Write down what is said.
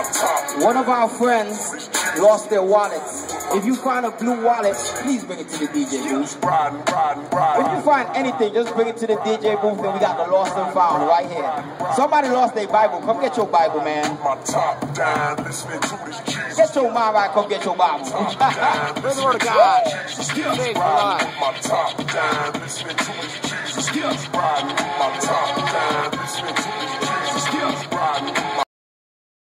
One of our friends lost their wallet. If you find a blue wallet, please bring it to the DJ booth. If you find anything, just bring it to the DJ booth and we got the lost and found right here. Somebody lost their Bible. Come get your Bible, man. Get your mind right, come get your Bible. Bring the word of God. Big line. My top down, listening to these